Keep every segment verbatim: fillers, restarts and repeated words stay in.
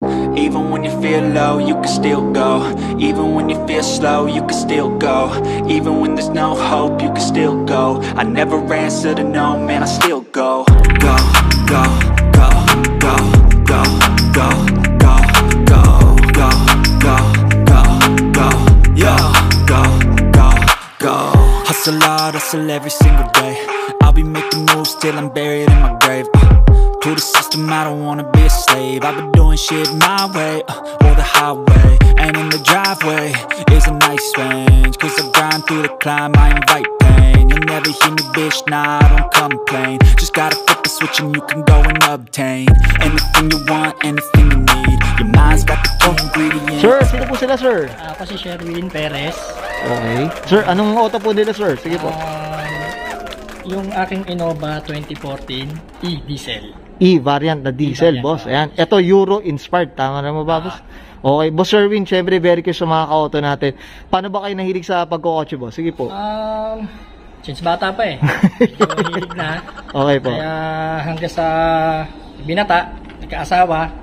Even when you feel low, you can still go. Even when you feel slow, you can still go. Even when there's no hope, you can still go. I never answer to no, man, I still go. Go, go, go, go, go, go, go, go, go, go, go, go, yo, go, go, go. Hustle hard, hustle every single day. I'll be making moves till I'm buried in my grave. To the system, I don't wanna be a slave. I've been doing shit my way, uh, or the highway. And in the driveway is a nice range. Cause I grind through the climb, I invite pain. You'll never hear me, bitch, nah, I don't complain. Just gotta flip the switch and you can go and obtain anything you want, anything you need. Your mind's got the key ingredients. Sir, sino po sila, sir? Ako si Sherwin Perez. Okay. Sir, anong auto po nila, sir? Sige po. Um, yung aking INNOVA twenty fourteen E-Diesel. E-variant na diesel, E-variant, boss. oh. Ayan. Ito, Euro-inspired. Tama na mo ba, boss? Okay. Boss Sherwin, syempre, very curious sa mga ka-auto natin. Paano ba kayo nahilig sa pagkokotse, boss? Sige po. Um, since bata pa eh. So, hilig na. Okay po. Kaya hanggang sa binata, nagkaasawa,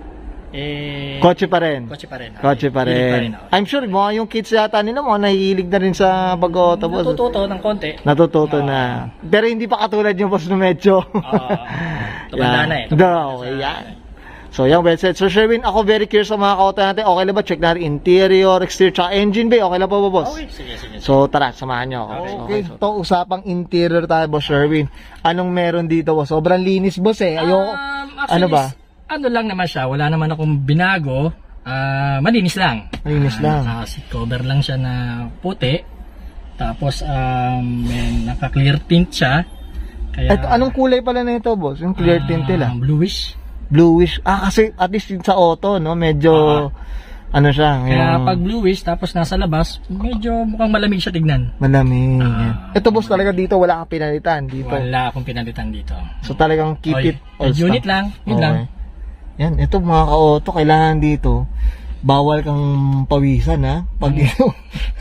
eh... Kotse pa rin. Kotse pa rin. Okay. Kotse pa Hilig rin. ako. I'm sure, mga yung kids yata nila, mga nahihilig na rin sa pag-auto, boss. Natututo ng konti. Natututo Uh, na. Pero hindi pa katulad yung boss na medyo. Uh, tumanda na eh. No, okay, yan. So, yan, well said. So, Sherwin, ako very curious sa mga ka-auto natin. Okay lang ba? Check natin interior, exterior, tsaka engine bay. Okay lang pa ba, boss? Okay, sige, sige. sige. So, tara, samahan nyo ako. Okay. Okay. So, ito, usapang interior tayo, boss Sherwin. Anong meron dito, boss? Sobrang linis, boss, eh. Ayoko. Um, actually, ano ba? Ano lang naman siya. Wala naman akong binago. Uh, malinis lang. Malinis lang. Uh, naka-seat cover lang siya na puti. Tapos, um, may naka-clear tint siya. Kaya, Ito, anong kulay pala na ito, boss? Yung clear tint nila? Uh, bluish. Bluish. Ah, kasi at least sa auto, no? Medyo, Uh, ano siya? Kaya Yung... pag bluish, tapos nasa labas, medyo mukhang malamig siya tignan. Malamig. Ah, ito, boss, talaga dito, wala kang pinalitan. Dito. Wala akong pinalitan dito. So, talagang keep Okay. it all stock. Unit lang. Yun Okay. lang. Yan, ito mga ka-auto, kailangan dito, bawal kang pawisan, ha? Pag Hmm.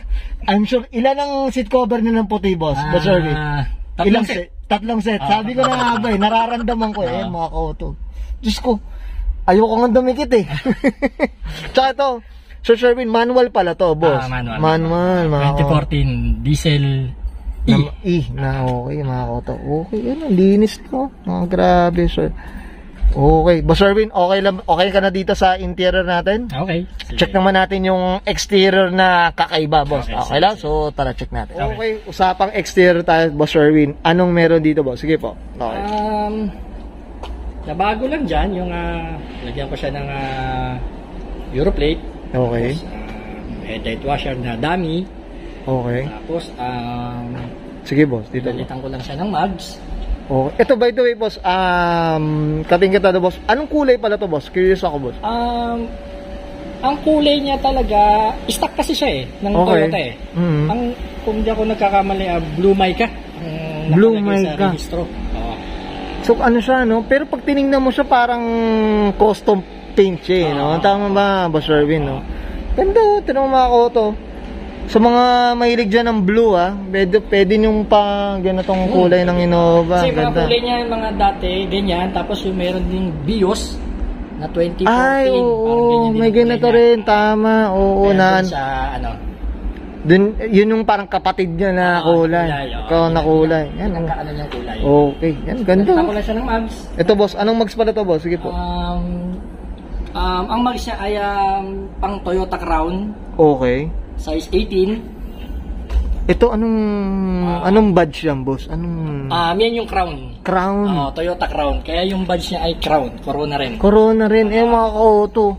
I'm sure, ilan ang seat cover nila ng puti, boss? Ah, Boss Sherwin? tatlong Ilang set. set? Tatlong set. Ah. Sabi ko na nga ba, eh, nararamdaman ko, eh, Ah. mga ka-auto. Diyos ko, ayoko nga dumikit, eh. Tsaka ito, Sir Sherwin, manual pala to, boss. Ah, manual. Manual, mga twenty fourteen diesel E. Na, E, na okay, mga ka-auto. Okay, yan, ang linis ko. Mga grabe, sir. Okay, Boss Sherwin, okay lang, okay ka na dito sa interior natin? Okay. Sige. Check naman natin yung exterior na kakaiba, boss. Okay, Okay, sige, lang? sige. So, tara, check natin. Okay. Okay, usapang exterior tayo, Boss Sherwin. Anong meron dito, boss? Sige po. Okay. Um, nabago lang dyan, yung uh, lagyan ko siya ng uh, Europlate. Okay. Tapos, uh, headlight washer na dummy. Okay. Tapos, um, Sige, boss. Dito. pinalitan ko lang siya ng mugs. Okay. Ito, by the way, boss, um, kating kita to, boss. Anong kulay pala to, boss? Curious ako, boss. Um, ang kulay niya talaga, stock kasi siya eh, ng Okay. Toyota eh. Mhm. Ang, kung di ako nagkakamali, uh, blue mica. Ang Blue nakalagay sa mica. rehistro. Oo. So, ano siya, no? Pero pag tinignan mo siya, parang custom paint siya, eh, no? Ah. Tama ba, Boss Sherwin, no? Ganda, tinong mga auto. Sa mga mahilig dyan ng blue, ah, pwede, pwede yung pa ganitong kulay ng INNOVA. Kasi mga Ganda. kulay niya, mga dati, ganyan. Tapos yung meron ding BIOS na twenty fourteen. Ay, oo, parang ganyan din may ang kulay ganito niya. rin, tama. Oo, Kaya na, dun sa, ano, dun, yun yung parang kapatid niya na Oo, kulay. kulay, oo. Ikaw na kulay. Yan, ang, nagkaano niyang kulay. okay, yan, ganda. Nagkita ko lang siya ng mugs. Ito, boss, anong mags pala to, boss? Sige po. Um, um, ang mugs niya ay um, pang Toyota Crown, Okay. size eighteen. Ito, anong, anong badge yan, boss? Anong Um, yan yung Crown. crown? Oo, Toyota Crown. Kaya yung badge niya ay Crown. Corona rin. Corona rin, eh, mga ka-auto.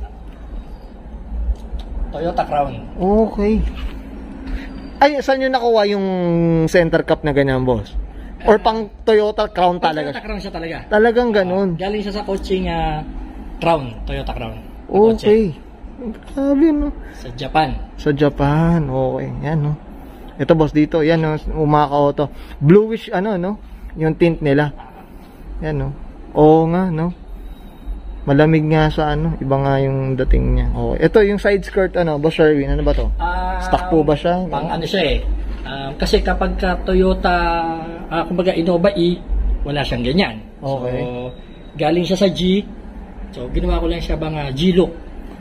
Toyota Crown. Okay. Ay, saan nyo nakuha yung center cap na ganyan, boss? Or pang Toyota Crown talaga? Toyota Crown siya talaga. Talagang ganun. Galing siya sa coaching uh, Crown. Toyota Crown. Na kotse. Okay. Grabe, no? Sa Japan. Sa Japan, okay. Yan, no? Ito, boss, dito. Yan, no? Umaka-auto. Bluish, ano, no? Yung tint nila. Yan, no? Oo nga, no? Malamig nga sa, ano? Iba nga yung dating niya. Okay. Ito, yung side skirt, ano? Boss Sherwin, ano ba to? Um, Stock po ba siya? Pang ano siya eh. Um, kasi kapag ka Toyota, uh, kumbaga INNOVA E, wala siyang ganyan. Okay. So, galing siya sa G. So, ginawa ko lang siya bang uh, G-look.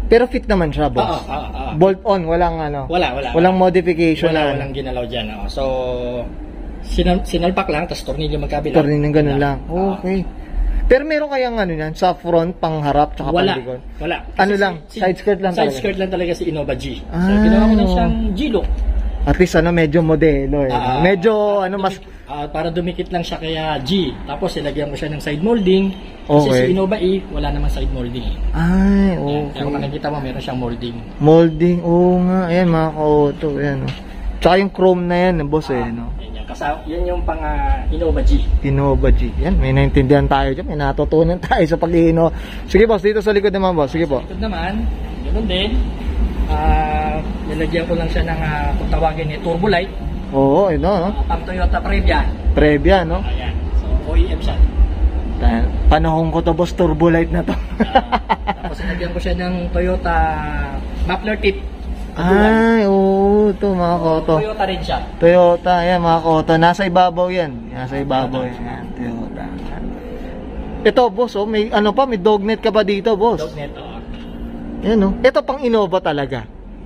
Pero fit naman siya, Oo, boss. oo, oo. Bolt on, walang ano. Wala, wala. Walang modification. Wala, na, walang ginalaw dyan. Oh. So, sinal sinalpak lang, tapos tornilyo magkabila. Tornilyo ng ganun lang. Oo. Okay. Pero meron kayang ano yan, sa front, pangharap, tsaka Wala, panglikod? wala. Ano Kasi lang, si- side skirt lang Side talaga? skirt lang talaga si Innova G. So, Ah, ginawa ko na oo. siyang G-look. At least ano, medyo modelo eh. Ah, medyo ano, mas... Ah, para dumikit lang siya kaya G. Tapos ilagyan ko siya ng side molding. Kasi Okay. si Innova E, wala namang side molding. Ay, Yan. okay. Kaya kung makikita mo, meron siyang molding. Molding, oo nga. Ayan, mga ka-auto. Ayan, oh. Tsaka yung chrome na yan, boss eh, no? Yan, yan. Kasi yan yung pang uh, Innova G. Innova G. Yan, may naintindihan tayo dyan. May natutunan tayo sa pag-iino. Sige, boss, dito sa likod naman, boss. Sige po. Ito naman, ganoon din. Ah, nilagyan ko lang siya ng uh, kung tawagin ni Turbo Light. Oo, ito, no? Uh, pang Toyota Previa. Previa, no? Ayan. So, O E M siya. Ta- Panahon ko to, boss, turbo light na to. Ah, tapos nilagyan ko siya ng Toyota muffler tip. Ay, oo, ito, mga koto. Toyota rin siya. Toyota, yan, mga koto. Nasa ibabaw yan. Nasa ibabaw yan. Yan, Toyota. Ito, boss, oh, may ano pa, may dognet ka pa dito, boss. Dognet, oh. Yan, oh. Ito pang Innova talaga.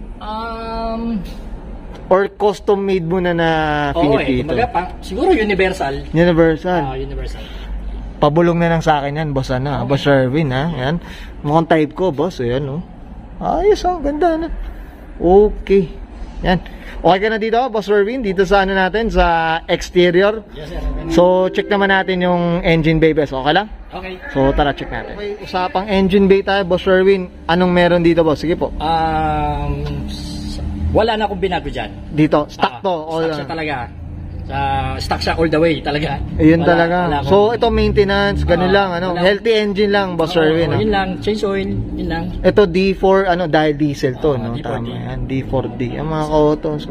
Um, Or custom made mo na na Oo eh, pinipito? kumbaga pa, siguro universal. Universal. Ah, universal. Pabulong na lang sa akin yan, boss, ano, okay. Boss Sherwin, ha? Yan. Mukhang type ko, boss, ayan, oh. Ayos, oh, ganda na. Okay. Yan. Okay ka na dito, boss Sherwin, dito sa ano natin, sa exterior. Yes, sir. So, check naman natin yung engine bay, boss. Okay lang? Okay. So, tara, check natin. Okay, usapang engine bay tayo, boss Sherwin. Anong meron dito, boss? Sige po. Um, s- wala na akong binago dyan. Dito, stock Ah, to. Stock all, siya talaga. Sa stock siya all the way talaga. Ayun Wala- talaga. wala akong- So, ito maintenance, ganun Ah, lang, ano. wala. Healthy engine lang, boss Oo, Sherwin. yun ah. lang, change oil, yun lang. Ito D four, ano, dahil diesel to, Ah, no? D four D. Tama yan, D four D. Ang mga ka-auto. So,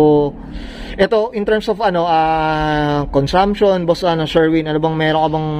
ito, in terms of, ano, ah, consumption, boss, ano, Sherwin, ano bang meron ka bang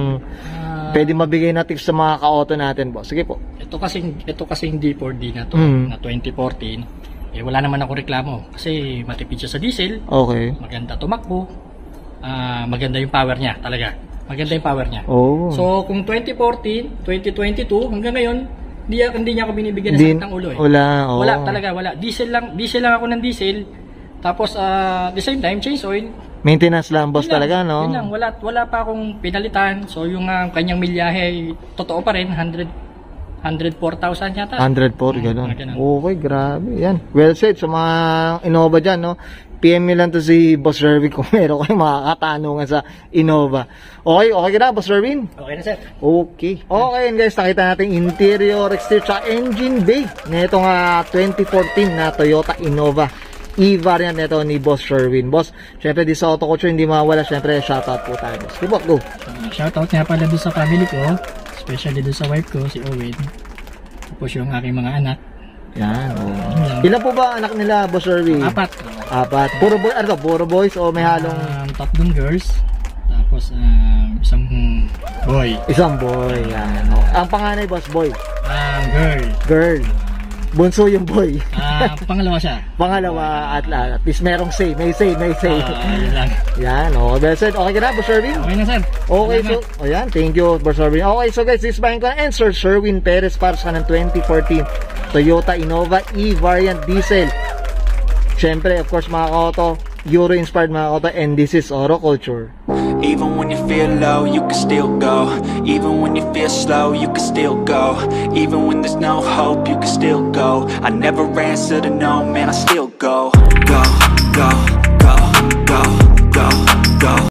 Ah, pwede mabigay na tips sa mga ka-auto natin, boss? Sige po. ito kasing ito kasing D four D na to, Mm. na twenty fourteen. Eh wala naman ako reklamo kasi matipid siya sa diesel, Okay. maganda tumakbo. Ah, maganda yung power niya talaga. Maganda yung power niya. Oh. So kung twenty fourteen, twenty twenty-two hanggang ngayon, hindi hindi niya ako binibigyan ng Din- sakit ng ulo eh. Wala, oh. Wala talaga, wala. Diesel lang, diesel lang ako ng diesel. Tapos ah, the same time change oil. Maintenance lang, boss, Yun lang, talaga, no? Yun lang, wala wala pa akong pinalitan. So yung ah, kanyang milyahe totoo pa rin, one hundred one hundred four thousand yata. one hundred four, Mm, gano'n. mga ganun. Okay, grabe. Yan. Well said sa mga Innova dyan, no? P M nyo lang to si Boss Sherwin kung meron kayong makakatanungan sa Innova. Okay, okay ka na, Boss Sherwin? Okay na sir. Okay. Okay, and guys, nakita natin interior, exterior, tsaka engine bay na itong uh, twenty fourteen na Toyota Innova E-variant nito ni Boss Sherwin. Boss, syempre di sa OtoCulture hindi mawala, syempre shoutout po tayo, boss. Sige po, go. Uh, shoutout nga pala doon sa family ko, especially doon sa wife ko, si Owen. Tapos yung aking mga anak. Yan, oh. Yan. Ilan po ba anak nila, Boss Sherwin? Apat. Apat. Puro boy, ano to? Puro boys o may halong Um, tatlong girls. Tapos um, isang boy. isang boy? Yan. Oh. Ang panganay, boss, boy. Um, girl. Girl. Bunso yung boy. Ah, pangalawa siya. Pangalawa, at, at least merong say. May say, may say. Ah, yun lang. Yan, okay, well said. Okay ka na, Boss Sherwin? Okay na sir. Okay, so, Salamat. ayan, thank you, Boss Sherwin. Okay, so guys, this is Bryan ko na answer, Sherwin Perez para sa ng twenty fourteen Toyota Innova E-Variant Diesel. Siyempre, of course, mga ka-auto, Euro-inspired mga ka-auto, and this is OtoCulture. Even when you feel low, you can still go. Even when you feel slow, you can still go. Even when there's no hope, you can still go. I never answer to no, man, I still go. Go, go.